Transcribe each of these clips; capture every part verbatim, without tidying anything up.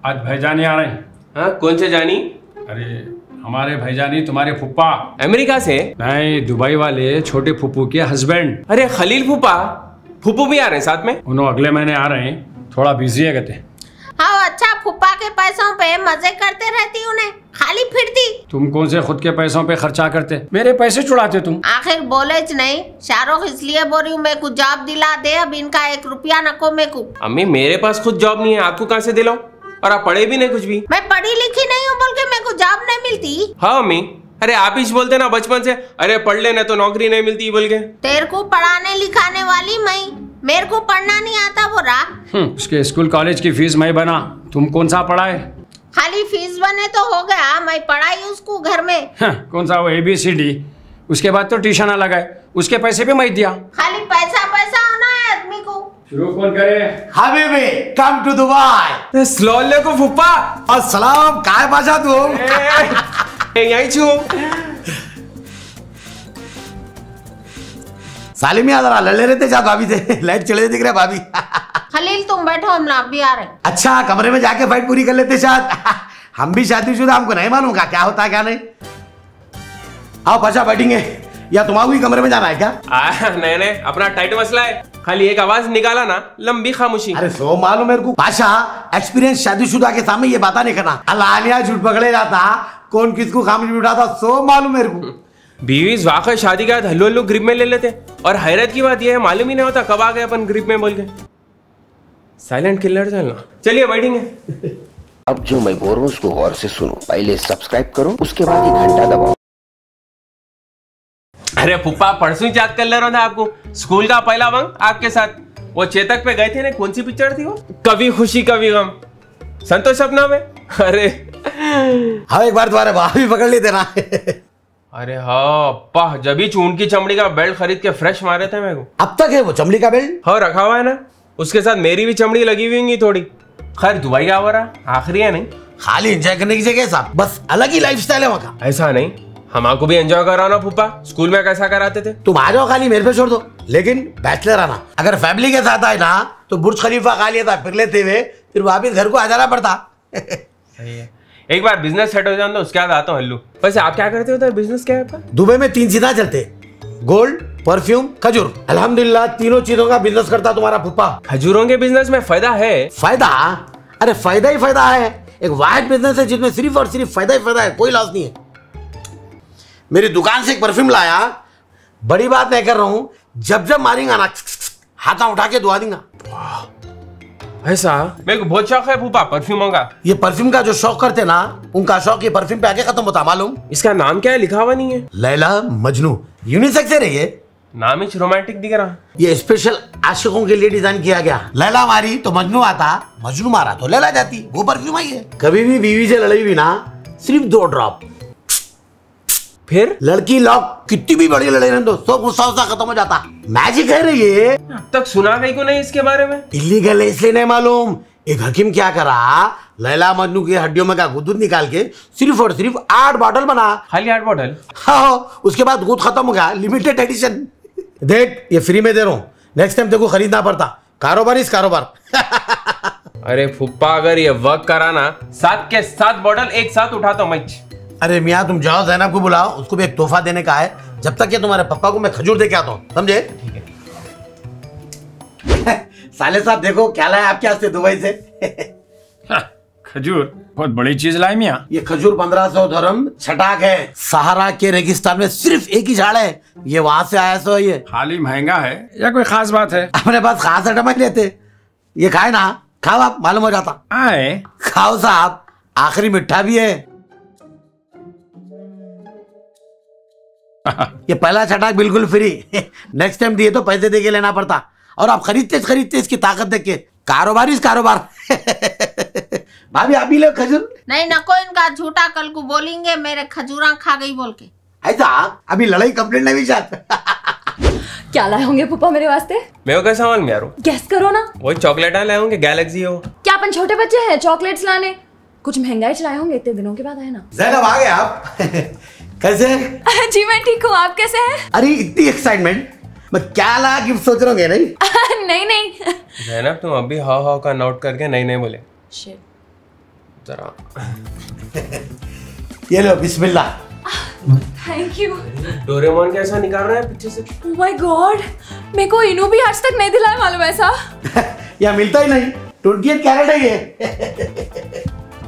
आज भाईजानी आ रहे हैं। हाँ, कौन से जानी? अरे हमारे भाईजानी तुम्हारे फूफा। अमेरिका से? नहीं, दुबई वाले छोटे फूफू के हस्बैंड। अरे खलील फूफा, फूफू भी आ रहे हैं साथ में? उन्होंने अगले महीने आ रहे हैं, थोड़ा बिजी है कहते। हाँ अच्छा, फूफा के पैसों पे मजे करते रहती उन्हें, खाली फिरती। तुम कौन से खुद के पैसों पे खर्चा करते, मेरे पैसे चुराते तुम। आखिर बोले च नहीं, शाहरुख इसलिए बोल रही हूँ मेरे को जॉब दिला दे, अब इनका एक रुपया नको मेरे को। अम्मी मेरे पास खुद जॉब नहीं है, आपको कहाँ से दिलाऊं? और आप पढ़े भी नहीं कुछ भी। मैं पढ़ी लिखी नहीं हूँ बोल के मेरे को जॉब नहीं मिलती। हाँ अम्मी, अरे आप ही बोलते ना बचपन से, अरे पढ़ लेना तो नौकरी नहीं मिलती बोल के। तेरे को पढ़ाने लिखाने वाली मैं, मेरे को पढ़ना नहीं आता वो रहा। उसके स्कूल कॉलेज की फीस मैं बना, तुम कौन सा पढ़ाए? खाली फीस बने तो हो गया, मैं पढ़ाई उसको घर में। हाँ, कौन सा वो ए बी सी डी, उसके बाद तो ट्यूशन अलग है, उसके पैसे भी मैं दिया। खाली पैसा पैसा होना है आदमी को। शुरू कौन करे? हबीबी कम टू दुबई। स्लॉले को फूफा। अस्सलाम, काय बाजा तू? यही छू। सालिमी आ रहा, लड़े रहते जा भाभी से, लाइट चले दिख रहा भाभी। खलील तुम बैठो, हम ना भी आ रहे। अच्छा, कमरे में जाके फाइट पूरी कर लेते शायद। हम भी शादीशुदा, हमको नहीं मालूम का क्या होता है क्या नहीं। आओ पाशा बैठेंगे, या तुम्हारा भी कमरे में जाना है क्या? आ, नहीं नहीं, अपना टाइट मसला है, खाली एक आवाज निकाला ना, लंबी खामोशी। अरे सो मालूम मेरे को पाशा, एक्सपीरियंस शादीशुदा के सामने ये बात नहीं करना। अलानिया झूठ पकड़े जाता, कौन किसको खामोशी में उठाता, सो मालूम मेरे को। बीवी वाकई शादी के बाद हल्लू हल्लू ग्रिप में ले लेते, और हैरत की बात यह है मालूम ही नहीं होता कब आ गए अपन ग्रिप में बोल के। साइलेंट किलर चलना। चलिए बैठेंगे। अब जो मैं बोल रहा हूँ उसको गौर से सुनो, पहले सब्सक्राइब करो, उसके बाद ही घंटा दबाओ। अरे फूफा, परसों याद कर ले रहा था आपको, स्कूल का पहला वंग आपके साथ, वो चेतक पे गए थे ना, कौन सी पिक्चर थी वो? कभी खुशी कभी गम, संतोष सपना में। अरे हाँ, एक बार तुम्हारे भाभी पकड़ लेते ना। अरे हाँ पा, जब ही चून की चमड़ी का बेल्ट खरीद के फ्रेश मारे थे मेरे को। अब तक है वो चमड़ी का बेल्ट? हाँ रखा हुआ है ना, उसके साथ मेरी भी चमड़ी लगी हुई होंगी थोड़ी। खैर दुबई का हो रहा, आखिरी है नहीं, खाली एंजॉय करने की जगह साहब, बस अलग ही लाइफस्टाइल है वहाँ का। ऐसा नहीं, हमारे को भी एंजॉय कराना फूफा, स्कूल में कैसा कराते थे? तुम आ जाओ, खाली मेरे पे छोड़ दो, लेकिन बैचलर आना। अगर फैमिली के साथ आए ना तो बुर्ज खलीफा खा लिया था फिर लेते हुए, फिर वापिस घर को आ जाना पड़ता। सही है, एक बार बिजनेस सेट हो जाए तो उसके बाद आता हूँ हल्लू। वैसे आप क्या करते हो, बिजनेस क्या है आपका? दुबई में तीन चीजें चलते, गोल्ड, परफ्यूम, खजूर। अल्हम्दुलिल्लाह तीनों चीजों का बिजनेस करता तुम्हारा फूफा। खजूरों के बिजनेस में फायदा है? फायदा? अरे फायदा ही फायदा है, एक वाइड बिजनेस है जिसमें सिर्फ और सिर्फ फायदा ही फायदा है, कोई लॉस नहीं है। मेरी दुकान से एक परफ्यूम लाया, बड़ी बात नहीं कर रहा हूं, जब जब मारेंगा ना हाथा उठा के दुआ दूंगा। ऐसा? मेरे को बहुत शौक है फूफा परफ्यूमों का। ये परफ्यूम का जो शौक करते ना, उनका शौक ये परफ्यूम पे आके खत्म होता, मालूम? इसका नाम क्या है, लिखा हुआ नहीं है? लैला मजनू, यूनिसेक्स है रे ये। नाम ही रोमांटिक दिख रहा। ये स्पेशल आशिकों के लिए डिजाइन किया गया। लैला मारी तो मजनू आता, मजनू मारा तो लैला जाती, वो परफ्यूम आई है। कभी भी बीवी से लड़ी भी ना, सिर्फ दो ड्रॉप, फिर लड़की लॉक कितनी भी बड़ी लड़ाई रहने दो, सब गुस्सा गुस्सा खत्म हो जाता। मैजिक है रे ये। अब तक सुना कहीं को नहीं इसके बारे में। इलीगल है इसलिए नहीं मालूम। एक हकीम क्या करा, लैला मजनू की हड्डियों में का दूध निकाल के सिर्फ और सिर्फ आठ बॉटल बना। खाली आठ बॉटल? हाँ, उसके बाद दूध खत्म हो गया, लिमिटेड एडिशन। देख ये फ्री में दे रहा हूँ, नेक्स्ट टाइम तेरे को खरीदना पड़ता। कारोबार इस कारोबार। अरे फुप्पा, अगर ये वर्क कराना, सात के सात बॉटल एक साथ उठाता हूँ मैं। अरे मियाँ तुम जाओ, ज़ैनब को बुलाओ, उसको भी एक तोहफा देने का है, जब तक ये तुम्हारे पापा को मैं खजूर दे के आता हूँ, समझे? ठीक है। साले साहब देखो क्या लाया आपके वास्ते दुबई से। खजूर बहुत बड़ी चीज लाई मियाँ। ये खजूर पंद्रह सौ धर्म छटाक है, सहारा के रेगिस्तान में सिर्फ एक ही झाड़ है, ये वहां से आया सो। ये खाली महंगा है या कोई खास बात है? अपने पास खास आइटम ही लेते, ये खाए ना, खाओ आप, मालूम हो जाता। आए खाओ साहब, आखिरी मिठा भी है। ये पहला छटाक बिल्कुल फ्री, नेक्स्ट टाइम दिए तो पैसे दे के लेना पड़ता, और आप खरीदते खरीदते इसकी ताकत देख के। कारोबार इस कारोबार। भाभी आप भी लो खजूर। नहीं नको, इनका झूठा कल को बोलेंगे मेरे खजूरा खा गई बोल के। ऐसा अभी लड़ाई कंप्लेंट नहीं चाहते। क्या लाए होंगे पुप्पा मेरे वास्ते? मैं कैसा मालूम यार? गेस करो ना। वही चॉकलेट लाए होंगे, गैलेक्सी हो। क्या अपन छोटे बच्चे हैं चॉकलेट्स लाने? कुछ महंगाई चलाए होंगे, इतने दिनों के बाद आए ना। ज़ैनब आ गए आप? कैसे? जी मैं ठीक हूँ, आप कैसे हैं? अरे इतनी एक्साइटमेंट, मैं क्या ला गिफ्ट सोच रहा हूँ। नहीं नहीं नहीं ज़ैनब तुम अभी हाव हाव का नोट करके नहीं नहीं बोले। शिट, जरा ये लो बिस्मिल्लाह। Thank you. डोरेमोन कैसा निकाल रहा है पीछे से? ओह माय गॉड, मेरे को इनू भी आज तक नहीं दिलाया मालूम ऐसा। या मिलता ही नहीं, ट्वेंटी एट कैरेट है ये।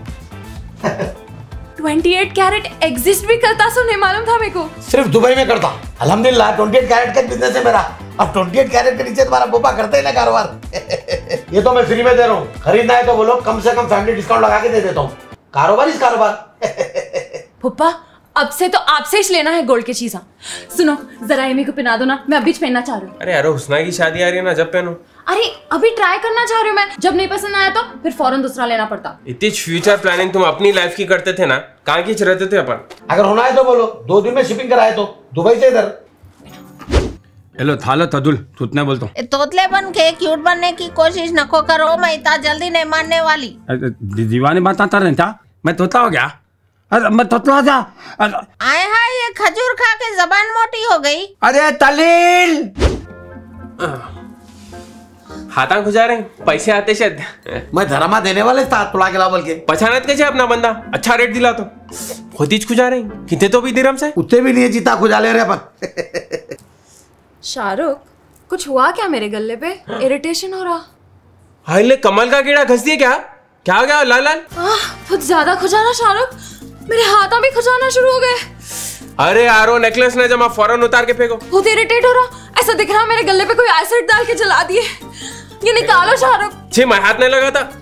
अट्ठाईस कैरेट एग्जिस्ट भी करता, सो नहीं मालूम था मेरे को। सिर्फ दुबई में करता। अल्हम्दुलिल्लाह अट्ठाईस कैरेट का बिजनेस है मेरा। अब अट्ठाईस कैरेट के नीचे तुम्हारा पोपा करते ही ना कारोबार। ये तो मैं फ्री में दे रहा हूँ, खरीदना है तो बोलो, कम से कम फैमिली डिस्काउंट लगा के दे देता हूँ। कारोबार इस कारोबार। पुप्पा अब से तो आपसे ही लेना है गोल्ड की चीज़। सुनो जरा एमी को पहना दो ना, मैं अभी पहनना चाह रही हूँ। अरे यार हुस्ना की शादी आ रही है ना, जब पहनो। अरे अभी ट्राई करना चाह रही हूँ मैं, जब नहीं पसंद आया तो फिर फौरन दूसरा लेना पड़ता। इतनी फ्यूचर प्लानिंग तुम अपनी लाइफ की करते थे ना, कहाँ की रहते थे अपन। अगर होना है तो बोलो, दो दिन में शिपिंग कराए तो दुबई से इधर। हेलो थालो तदुल तुतने बोलता हूँ। तोतले बन के क्यूट बनने की कोशिश नको करो, मैं इतना जल्दी नहीं मानने वाली। दीवानी बात आता नहीं था, मैं तोता हो गया। अरे मैं तोतला था। आए हाय, ये खजूर खा के जबान मोटी हो गई। अरे तलील हाथा खुजा रहे, पैसे आते शायद। मैं धर्मा देने वाले था तुला के लावल के। पहचानत कैसे अपना बंदा, अच्छा रेट दिला तो खुद ही खुजा रहे। कितने तो भी दिरम से उतने भी नहीं है जीता खुजा ले रहे अपन। शाहरुख कुछ हुआ क्या मेरे गले पे? इरिटेशन हो रहा। हाय ले, कमल का कीड़ा घस दिए क्या? क्या हो गया लाल लाल? कुछ ज्यादा खुजाना शाहरुख, मेरे हाथ भी खुजाना शुरू हो गए। अरे यारो नेकलेस ने जमा फौरन उतार के फेंको। बहुत इरिटेट हो रहा, ऐसा दिख रहा मेरे गले पे कोई एसिड डाल के जला दिए। ये निकालो शाहरुख। छी, मैं हाथ नहीं लगा था।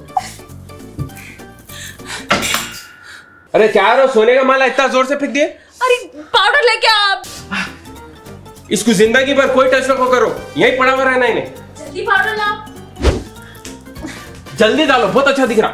अरे क्या रो, सोने का माला इतना जोर से फेंक दिए? अरे पाउडर लेके आप। इसको जिंदगी भर कोई टच नको करो, यही पड़ा हुआ रहना इन्हें। जल्दी पाउडर लाओ। जल्दी डालो, बहुत अच्छा दिख रहा।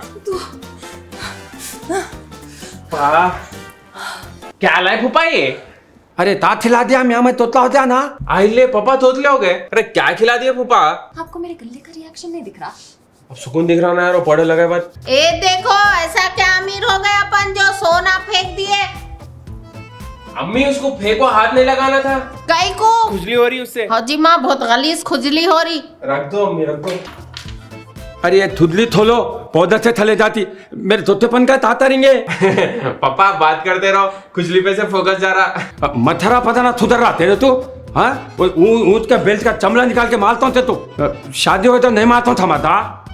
क्या लाए फूफा ये? अरे ता खिला दिया, मैं मैं तोतला हो गया ना। आई ले पापा तोतले हो गए। अरे क्या खिला दिया फूफा? आपको मेरे गले का रिएक्शन नहीं दिख रहा? अब सुकून दिख रहा ना यार, पौधे लगे बात। ए देखो, ऐसा क्या अमीर हो गए अपन जो सोना फेंक दिए। अम्मी उसको फेंको, हाथ नहीं लगाना था। कई को खुजली हो रही उससे। हौजी माँ बहुत गलीज खुजली हो रही। रख दो अम्मी, रख दो। अरे ये थुदली थोलो पौधे से थले जाती, मेरे तोतेपन का ताता रिंगे। पापा बात करते रहो, खुजली पे से फोकस जा रहा। मथरा पता ना थुदर रहा तेरे तू। हाँ वो ऊँट का बेल्ट का चमड़ा निकाल के मारता हूँ तू। शादी हो तो नहीं मारता हूँ थमाता।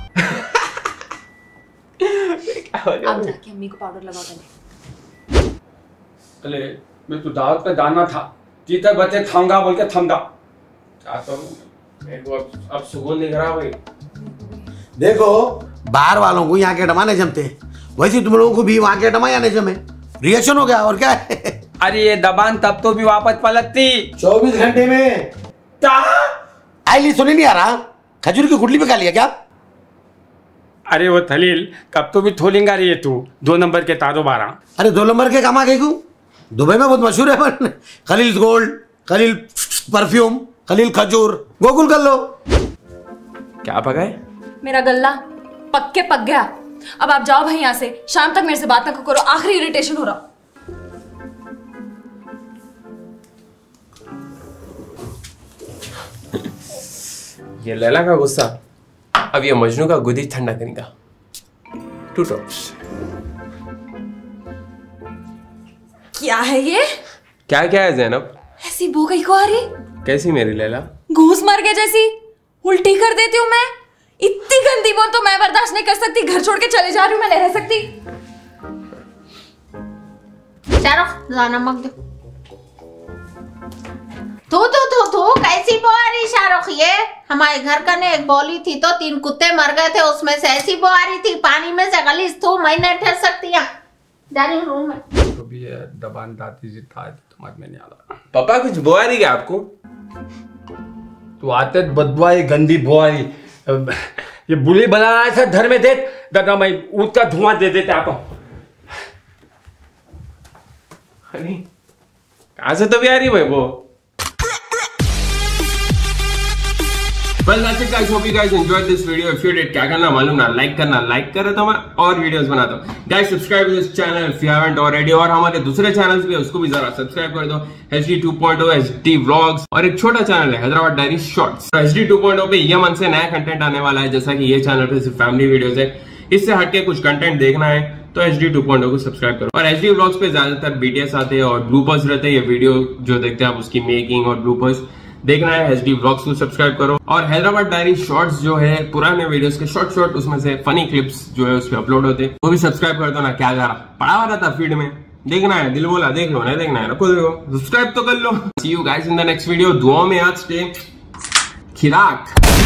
अब जाके अम्मी को पाउडर लगा देंगे। अरे मैं तो दावत पे दाना था, तीतर बच्चे थांगा बोल के थमदा। चाहता हूँ अब सुकून दिख रहा भाई। देखो बाहर वालों को यहाँ के टमा नहीं जमते, वैसे तुम लोगों को भी वहाँ के टमा या नहीं जमे। रिएक्शन हो गया और क्या है। अरे ये दबान तब तो भी वापस पलटती चौबीस घंटे में। आईली सुनी नहीं आ रहा, खजूर की गुटली पे खा लिया क्या? अरे वो थलील कब तो भी थोलिंगा रही है तू, दो नंबर के तारो बारह। अरे दो नंबर के कामा गई दुबई में बहुत मशहूर है पर खलील गोल्ड, खलील परफ्यूम, खलील खजूर, गोकुल कर लो। क्या पकाए? मेरा गल्ला पक्के पक गया। अब आप जाओ भाई यहाँ से, शाम तक मेरे से बात ना करो, आखिरी इरिटेशन हो रहा। ये लैला का गुस्सा अब ये मजनू का गुदी ठंडा करेगा। Two drops. क्या है ये? क्या क्या है ज़ैनब? ऐसी बो गई को आ रही। कैसी मेरी लैला? घूस मर गए जैसी, उल्टी कर देती हूँ मैं। इतनी गंदी बोल तो मैं बर्दाश्त नहीं कर सकती। घर छोड़ के चले जा रही हूँ, मैं नहीं रह सकती। शाहरुख ला नमक दो। तू तू तू तू कैसी बो आ रही शाहरुख? ये हमारे घर का ने एक बोली थी तो तीन कुत्ते मर गए थे, उसमें से ऐसी बो आ रही थी, पानी में से गलीज तू। मैं नहीं ठहर सकती यहाँ, जा रही हूँ रूम में। तो भी ये दबान दाती जी था समझ में नहीं आ रहा। पापा कुछ बुआ रही क्या आपको? तू आते बदबुआई गंदी बुआई, ये बुली बनाना ऐसा घर में देख दादा, मैं ऊँट का धुआं दे देते आपको। अरे कहाँ से तो भी आ रही भाई वो। Well, that's it guys. Hope you guys enjoyed this video. If you did, क्या करना मालूम ना, लाइक करना, लाइक करे तो मैं और वीडियोस बनाता हूँ। Guys, subscribe to this channel if you haven't already. और हमारे दूसरे चैनल्स भी है, उसको भी जरा सब्सक्राइब कर दो। H D two point O, H D vlogs और एक छोटा चैनल है Hyderabad diary shorts. H D two point O पे ये मन से नया कंटेंट आने वाला है, जैसा कि ये चैनल पे सिर्फ फैमिली वीडियोस है। इससे हटके कुछ कंटेंट देखना है तो H D two point O को सब्सक्राइब करो। और एच डी व्लॉग्स पे ज्यादातर बीटीएस आते हैं और ब्लूपर्स रहते हैं। ये वीडियो जो देखते हैं आप उसकी मेकिंग और ब्लूपर्स देखना है, एच डी व्लॉग्स को सब्सक्राइब करो। और हैदराबाद डायरी शॉर्ट्स जो है पुराने वीडियोस के शॉर्ट शॉर्ट उसमें से फनी क्लिप्स जो है उसमें अपलोड होते हैं, वो भी सब्सक्राइब कर दो ना। क्या करा पड़ा हुआ था फीड में, देखना है दिल बोला देख लो, नहीं देखना है रखो देखो, सब्सक्राइब तो कर लो। See you guys in the next video. दुआ में आज स्टे खिराक।